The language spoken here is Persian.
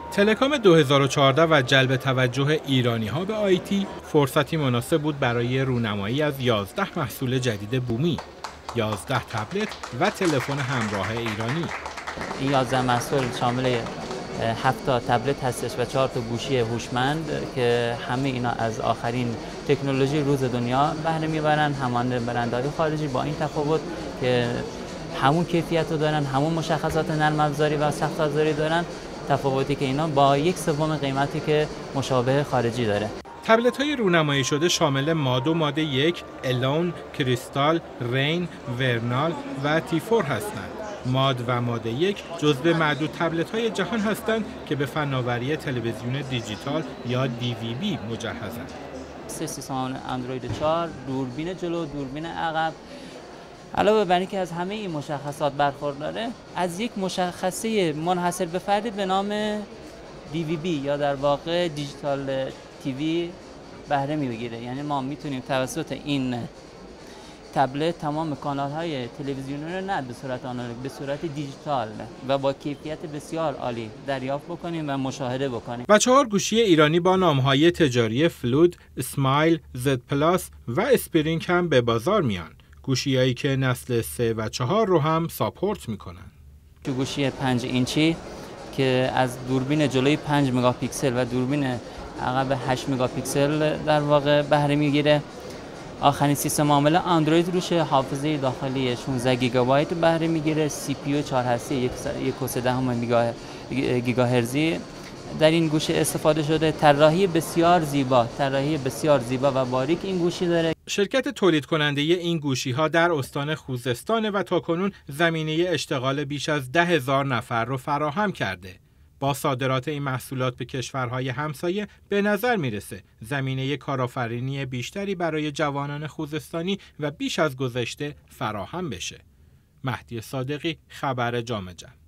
تلکام 2014 و جلب توجه ایرانی‌ها به آیتی فرصتی مناسب بود برای رونمایی از 11 محصول جدید بومی، 11 تبلت و تلفن همراه ایرانی. این 11 محصول شامل 7 تا تبلت هستش و 4 تا گوشی هوشمند که همه اینا از آخرین تکنولوژی روز دنیا بهره میبرن، همانند برندهای خارجی، با این تفاوت که همون کیفیت رو دارن، همون مشخصات نرم افزاری و سخت افزاری دارن، تفاوتی که اینا با 1/3 قیمتی که مشابه خارجی داره. تبلت‌های رونمایی شده شامل ماد و ماده 1، الون، کریستال، رین، ورنال و تی4 هستند. ماد و ماده 1 جزو معدود تبلت‌های جهان هستند که به فناوری تلویزیون دیجیتال یا DVB مجهزند. سیستم اندروید 4، دوربین جلو، دوربین عقب، علاوه بر اینکه از همه این مشخصات برخورداره، از یک مشخصه منحصر به فردی به نام DVB یا در واقع دیجیتال تیوی بهره میگیره. یعنی ما میتونیم توسط این تبلت تمام کانال‌های تلویزیونی رو نه به صورت آنالوگ، به صورت دیجیتال و با کیفیت بسیار عالی دریافت بکنیم و مشاهده بکنیم. و 4 گوشی ایرانی با نام‌های تجاری فلود، اسمایل، زد پلاس و اسپرینگ هم به بازار میان. گوشی‌هایی که نسل 3 و 4 رو هم ساپورت میکنن. گوشی 5 اینچی که از دوربین جلوی 5 مگاپیکسل و دوربین عقب 8 مگاپیکسل در واقع بهره میگیره. آخرین سیستم عامل اندروید روشه، حافظه داخلی 16 گیگابایت بهره میگیره، سی پی یو 4 هسته 1.3 گیگاهرتزی در این گوشی استفاده شده. طراحی بسیار زیبا و باریک این گوشی داره. شرکت تولید کننده این گوشی‌ها در استان خوزستان و تاکنون زمینه اشتغال بیش از 10,000 نفر رو فراهم کرده. با صادرات این محصولات به کشورهای همسایه به نظر میرسه زمینه کارآفرینی بیشتری برای جوانان خوزستانی و بیش از گذشته فراهم بشه. مهدی صادقی، خبر جامجه.